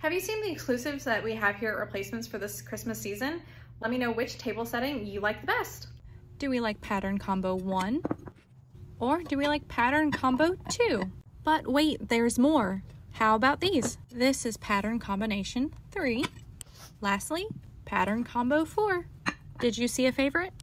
Have you seen the exclusives that we have here at Replacements for this Christmas season? Let me know which table setting you like the best. Do we like pattern combo 1? Or do we like pattern combo 2? But wait, there's more. How about these? This is pattern combination 3. Lastly, pattern combo 4. Did you see a favorite?